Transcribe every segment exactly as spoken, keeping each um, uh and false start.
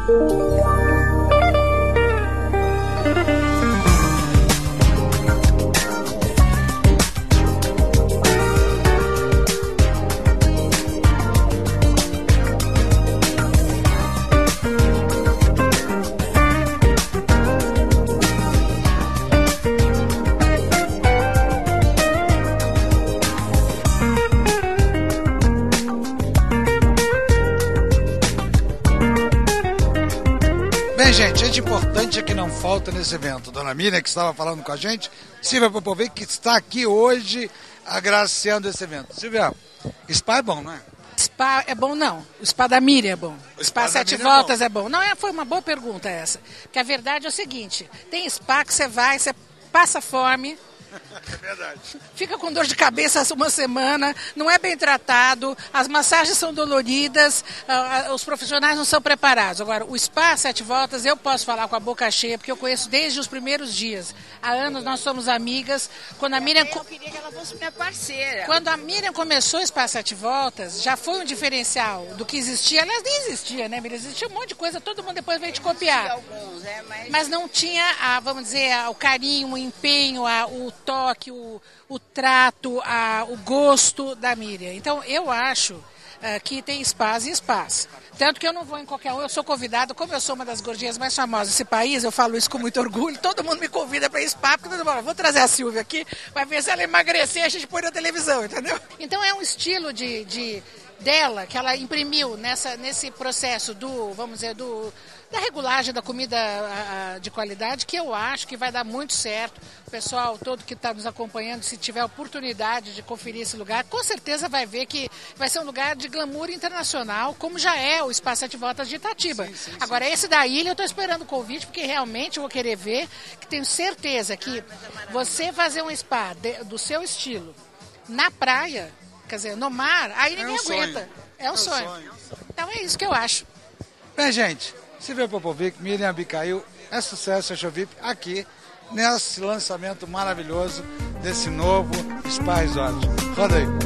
Bem, gente, gente importante é que não falta nesse evento. Dona Miriam, que estava falando com a gente, Silvia Popovic, que está aqui hoje agraciando esse evento. Silvia, spa é bom, não é? Spa é bom, não. O spa da Miriam é bom. O spa, spa sete voltas é bom. é bom. Não, é, foi uma boa pergunta essa. Porque a verdade é o seguinte, tem spa que você vai, você passa fome... É verdade. Fica com dor de cabeça uma semana, não é bem tratado, as massagens são doloridas, uh, os profissionais não são preparados. Agora, o Spa Sete Voltas, eu posso falar com a boca cheia, porque eu conheço desde os primeiros dias. Há anos nós somos amigas. Quando a Miriam... Eu queria que ela fosse minha parceira. Quando a Miriam começou o Spa Sete Voltas, já foi um diferencial do que existia. Aliás, nem existia, né, Miriam? Existia um monte de coisa, todo mundo depois veio te copiar. Alguns, é, mas... mas não tinha, a, vamos dizer, a, o carinho, o empenho, a, o toque, o, o trato, a, o gosto da Miriam. Então, eu acho uh, que tem spas e spas. Tanto que eu não vou em qualquer um, eu sou convidada, como eu sou uma das gordinhas mais famosas desse país, eu falo isso com muito orgulho, todo mundo me convida para ir spa, porque todo mundo fala, vou trazer a Silvia aqui, vai ver se ela emagrecer, a gente põe na televisão, entendeu? Então, é um estilo de... de dela, que ela imprimiu nessa, nesse processo do, vamos dizer, do, da regulagem da comida a, a, de qualidade, que eu acho que vai dar muito certo. O pessoal todo que está nos acompanhando, se tiver oportunidade de conferir esse lugar, com certeza vai ver que vai ser um lugar de glamour internacional, como já é o Spa Sete Voltas de Itatiba. Sim, sim, sim. Agora, esse da ilha, eu estou esperando o convite, porque realmente eu vou querer ver, que tenho certeza que você fazer um spa de, do seu estilo na praia, quer dizer, no mar, aí ninguém é um aguenta. Sonho. É um, é sonho. sonho. Então é isso que eu acho. Bem, gente, Silvia Popovic, Miriam Abicail, é sucesso a Chovip aqui nesse lançamento maravilhoso desse novo Spa Resort. Roda aí.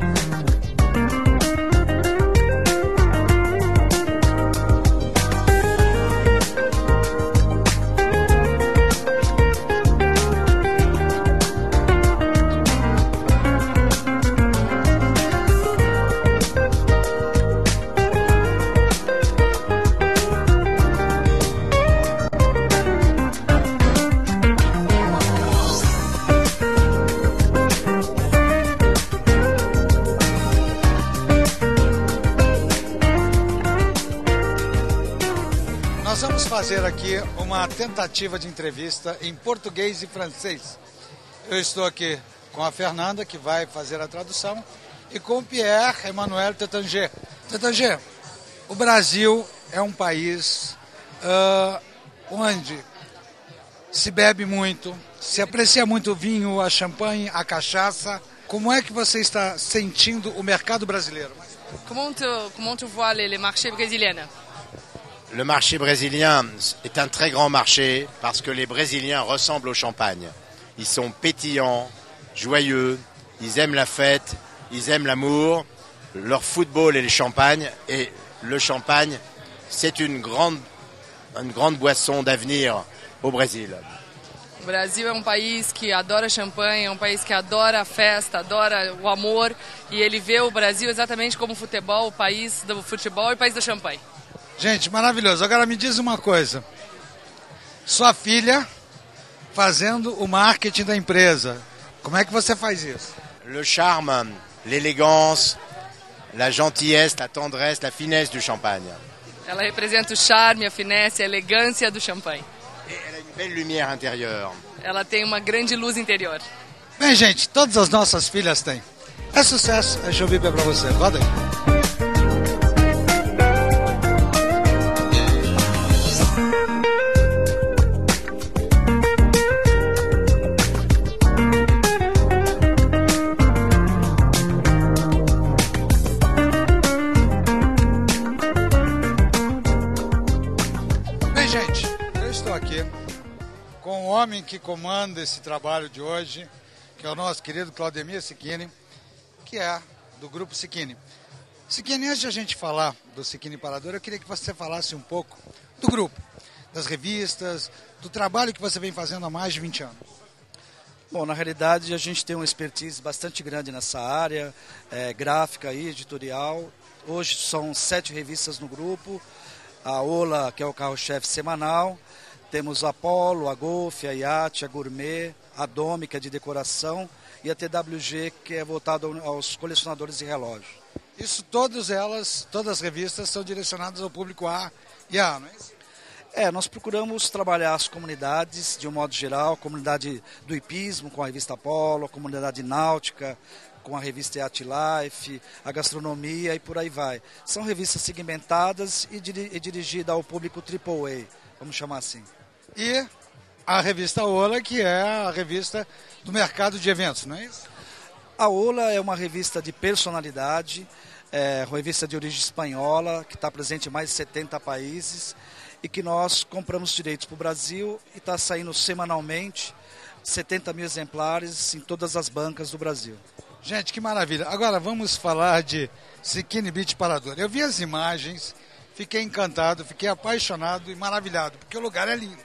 Nós vamos fazer aqui uma tentativa de entrevista em português e francês. Eu estou aqui com a Fernanda, que vai fazer a tradução, e com o Pierre Emmanuel Tétanger. Tétanger, o Brasil é um país uh, onde se bebe muito, se aprecia muito o vinho, a champanhe, a cachaça. Como é que você está sentindo o mercado brasileiro? Comment tu, comment tu vois les, les marchés brésiliens? Le marché brésilien est un très grand marché parce que les Brésiliens ressemblent au champagne. Ils sont pétillants, joyeux, ils aiment la fête, ils aiment l'amour, leur football et le champagne. Et le champagne, c'est une grande, une grande boisson d'avenir au Brésil. O Brasil é um país que adora champanhe, é um país que adora a festa, adora o amor. E ele vê o Brasil exatamente como o futebol, o país do futebol e o país do champanhe. Gente, maravilhoso. Agora me diz uma coisa. Sua filha fazendo o marketing da empresa. Como é que você faz isso? Le charme, l'élégance, la gentillesse, la tendresse, la finesse du champagne. Ela representa o charme, a finesse, a elegância do champanhe. Et elle a une belle lumière intérieure. Ela tem uma grande luz interior. Bem, gente, todas as nossas filhas têm. É sucesso. É Chovip é pra você. Roda aí. Gente, eu estou aqui com o homem que comanda esse trabalho de hoje, que é o nosso querido Claudemir Sicchini, que é do Grupo Sicchini. Siquini, antes de a gente falar do Siquini Imperador, eu queria que você falasse um pouco do grupo, das revistas, do trabalho que você vem fazendo há mais de vinte anos. Bom, na realidade a gente tem uma expertise bastante grande nessa área, é, gráfica e editorial. Hoje são sete revistas no grupo, a Ola, que é o carro-chefe semanal, temos a Apollo, a Golf, a Yacht, a Gourmet, a Domi, que é de decoração, e a T W G, que é voltado aos colecionadores de relógio. Isso, todas elas, todas as revistas são direcionadas ao público A e A, não é isso? É, nós procuramos trabalhar as comunidades, de um modo geral, a comunidade do hipismo com a revista Apollo, a comunidade náutica com a revista Yacht Life, a gastronomia e por aí vai. São revistas segmentadas e, diri e dirigidas ao público triplo A, vamos chamar assim. E a revista Ola, que é a revista do mercado de eventos, não é isso? A Ola é uma revista de personalidade, é uma revista de origem espanhola, que está presente em mais de setenta países e que nós compramos direitos para o Brasil e está saindo semanalmente setenta mil exemplares em todas as bancas do Brasil. Gente, que maravilha. Agora vamos falar de Siquini Beach Parador. Eu vi as imagens, fiquei encantado, fiquei apaixonado e maravilhado, porque o lugar é lindo.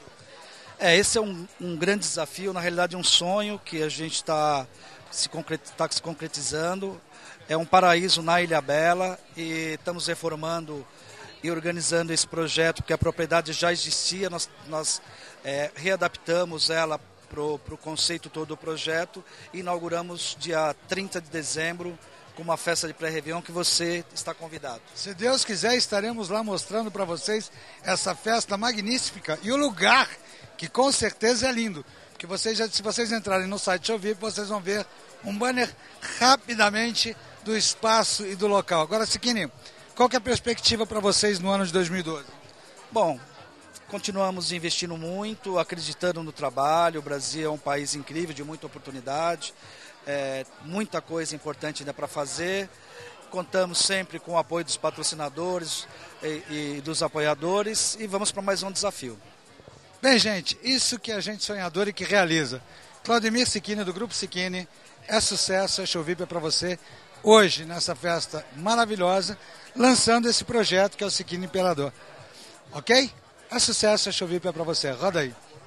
É, esse é um, um grande desafio, na realidade um sonho que a gente está se, concret, tá se concretizando. É um paraíso na Ilha Bela e estamos reformando e organizando esse projeto, porque a propriedade já existia, nós, nós é, readaptamos ela para o conceito todo do projeto e inauguramos dia trinta de dezembro com uma festa de pré-réveillon que você está convidado. Se Deus quiser, estaremos lá mostrando para vocês essa festa magnífica e o lugar, que com certeza é lindo. Porque vocês já, se vocês entrarem no site Show V I P, vocês vão ver um banner rapidamente do espaço e do local. Agora, Siquini, qual que é a perspectiva para vocês no ano de dois mil e doze? Bom, continuamos investindo muito, acreditando no trabalho. O Brasil é um país incrível, de muita oportunidade, é, muita coisa importante ainda para fazer. Contamos sempre com o apoio dos patrocinadores e, e dos apoiadores e vamos para mais um desafio. Bem, gente, isso que a gente sonhador e que realiza. Claudemir Siquini, do Grupo Siquini, é sucesso, é Show V I P é para você. Hoje, nessa festa maravilhosa, lançando esse projeto que é o Siquini Imperador. Ok? É sucesso, é Show V I P é para você. Roda aí.